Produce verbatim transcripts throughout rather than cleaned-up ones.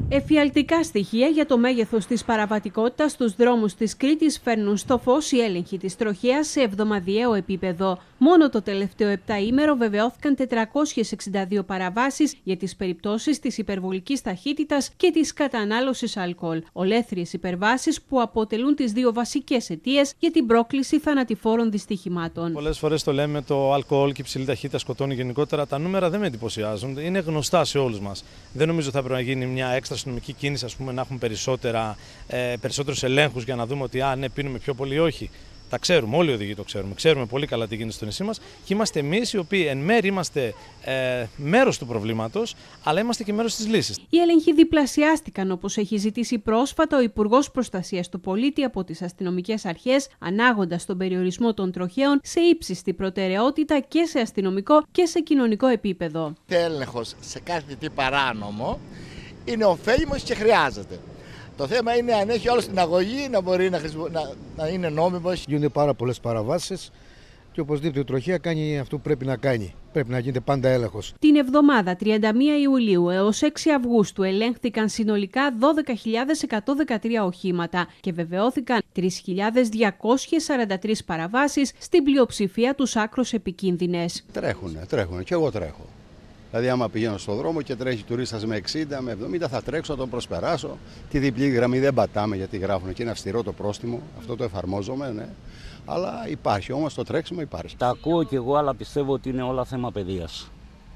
Εφιαλτικά στοιχεία για το μέγεθος της παραβατικότητας στους δρόμους της Κρήτης φέρνουν στο φως οι έλεγχοι της τροχέας σε εβδομαδιαίο επίπεδο. Μόνο το τελευταίο επτάήμερο βεβαιώθηκαν τετρακόσιες εξήντα δύο παραβάσεις για τις περιπτώσεις της υπερβολικής ταχύτητας και της κατανάλωσης αλκοόλ. Ολέθριες υπερβάσεις που αποτελούν τις δύο βασικές αιτίες για την πρόκληση θανατηφόρων δυστυχημάτων. Πολλές φορές το λέμε, το αλκοόλ και η υψηλή ταχύτητα σκοτώνει γενικότερα. Τα νούμερα δεν με εντυπωσιάζουν, είναι γνωστά σε όλους μας. Δεν νομίζω θα πρέπει να γίνει μια έξτρα αστυνομική κίνηση, ας πούμε, να έχουμε περισσότερα, ε, περισσότερους ελέγχους για να δούμε ότι α, ναι, πίνουμε πιο πολύ ή όχι. Τα ξέρουμε, όλοι οι οδηγοί το ξέρουμε. Ξέρουμε πολύ καλά τι γίνεται στο νησί μας και είμαστε εμείς οι οποίοι εν μέρει είμαστε ε, μέρος του προβλήματος, αλλά είμαστε και μέρος της λύσης. Οι έλεγχοι διπλασιάστηκαν, όπως έχει ζητήσει πρόσφατα ο Υπουργός Προστασίας του Πολίτη από τις αστυνομικές αρχές, ανάγοντας τον περιορισμό των τροχαίων σε ύψιστη προτεραιότητα και σε αστυνομικό και σε κοινωνικό επίπεδο. Έλεγχος σε κάθε τι παράνομο είναι ωφέλιμος και χρειάζεται. Το θέμα είναι αν έχει όλο την αγωγή να μπορεί να, χρησιμο... να... να είναι νόμιμος. Γίνονται πάρα πολλές παραβάσεις και οπωσδήποτε η τροχέα κάνει αυτό που πρέπει να κάνει. Πρέπει να γίνεται πάντα έλεγχος. Την εβδομάδα τριάντα μία Ιουλίου έως έξι Αυγούστου ελέγχθηκαν συνολικά δώδεκα χιλιάδες εκατόν δεκατρία οχήματα και βεβαιώθηκαν τρεις χιλιάδες διακόσιες σαράντα τρεις παραβάσεις, στην πλειοψηφία τους άκρως επικίνδυνες. Τρέχουνε, τρέχουνε και εγώ τρέχω. Δηλαδή, άμα πηγαίνω στον δρόμο και τρέχει τουρίστας με εξήντα, με εβδομήντα, θα τρέξω, θα τον προσπεράσω. Τη διπλή γραμμή δεν πατάμε γιατί γράφουν και είναι αυστηρό το πρόστιμο. Αυτό το εφαρμόζομαι, ναι. Αλλά υπάρχει όμως το τρέξιμο, υπάρχει. Τα ακούω κι εγώ, αλλά πιστεύω ότι είναι όλα θέμα παιδείας.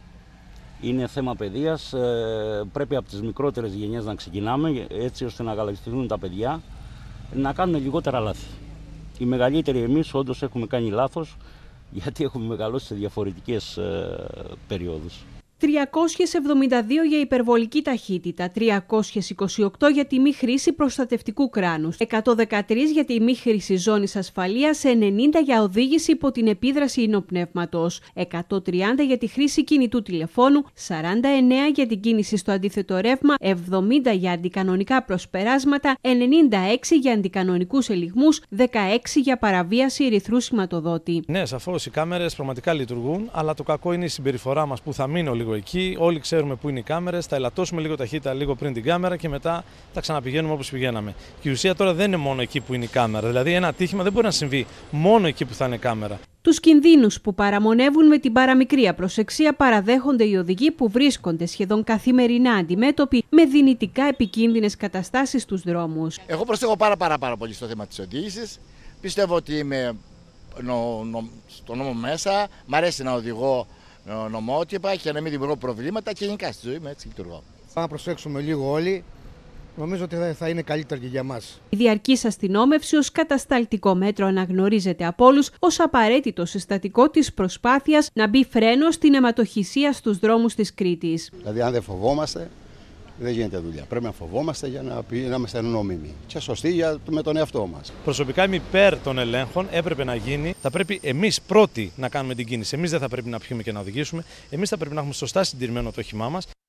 Είναι θέμα παιδείας. Ε, πρέπει από τις μικρότερες γενιές να ξεκινάμε, έτσι ώστε να καλυφθούν τα παιδιά, να κάνουν λιγότερα λάθη. Οι μεγαλύτεροι εμείς όντως έχουμε κάνει λάθος, γιατί έχουμε μεγαλώσει σε διαφορετικές ε, περιόδους. τριακόσιες εβδομήντα δύο για υπερβολική ταχύτητα, τριακόσιες είκοσι οκτώ για τη μη χρήση προστατευτικού κράνους, εκατόν δεκατρία για τη μη χρήση ζώνης ασφαλείας, ενενήντα για οδήγηση υπό την επίδραση υνοπνεύματος, εκατόν τριάντα για τη χρήση κινητού τηλεφώνου, σαράντα εννέα για την κίνηση στο αντίθετο ρεύμα, εβδομήντα για αντικανονικά προσπεράσματα, ενενήντα έξι για αντικανονικούς ελιγμούς, δεκαέξι για παραβίαση ερυθρού σηματοδότη. Ναι, σαφώς οι κάμερες πραγματικά λειτουργούν, αλλά το κακό είναι η συμπεριφορά μας που θα μείνω λίγο εκεί. Όλοι ξέρουμε πού είναι οι κάμερες, θα ελαττώσουμε λίγο ταχύτητα λίγο πριν την κάμερα και μετά θα ξαναπηγαίνουμε όπως πηγαίναμε. Και η ουσία τώρα δεν είναι μόνο εκεί που είναι η κάμερα. Δηλαδή, ένα ατύχημα δεν μπορεί να συμβεί μόνο εκεί που θα είναι κάμερα. Τους κινδύνους που παραμονεύουν με την παραμικρή απροσεξία παραδέχονται οι οδηγοί που βρίσκονται σχεδόν καθημερινά αντιμέτωποι με δυνητικά επικίνδυνες καταστάσεις στους δρόμους. Εγώ προσέχω πάρα, πάρα, πάρα πολύ στο θέμα της οδήγησης. Πιστεύω ότι είμαι νο, νο, στο νόμο μέσα. Μ' αρέσει να οδηγώ νομότυπα και να μην δημιουργώ προβλήματα και γενικά στη ζωή μου έτσι λειτουργώ. Θα προσέξουμε λίγο όλοι. Νομίζω ότι θα είναι καλύτερο και για μας. Η διαρκής αστυνόμευση ως κατασταλτικό μέτρο αναγνωρίζεται από όλους ως απαραίτητο συστατικό της προσπάθειας να μπει φρένο στην αιματοχυσία στους δρόμους της Κρήτης. Δηλαδή, αν δεν φοβόμαστε, δεν γίνεται δουλειά. Πρέπει να φοβόμαστε για να, να είμαστε νόμιμοι και σωστοί για, με τον εαυτό μας. Προσωπικά είμαι υπέρ των ελέγχων, έπρεπε να γίνει. Θα πρέπει εμείς πρώτοι να κάνουμε την κίνηση. Εμείς δεν θα πρέπει να πιούμε και να οδηγήσουμε. Εμείς θα πρέπει να έχουμε σωστά συντηρημένο το όχημά μας.